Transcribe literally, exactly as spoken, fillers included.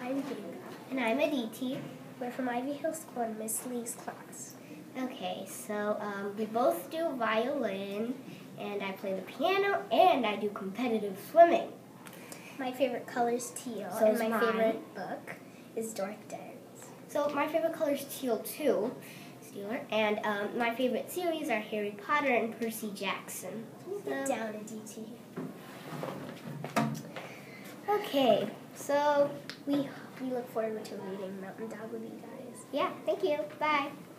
I'm Vega. And I'm Aditi. We're from Ivy Hill School in Miss Lee's class. Okay, so um, we both do violin, and I play the piano, and I do competitive swimming. My favorite color is teal, So and is my mine. favorite book is Dork Diaries. So my favorite color is teal too, Steeler, and um, my favorite series are Harry Potter and Percy Jackson. Sit down, Aditi. Okay, so We we look forward to reading Mountain Dog with you guys. yeah, thank you. Bye.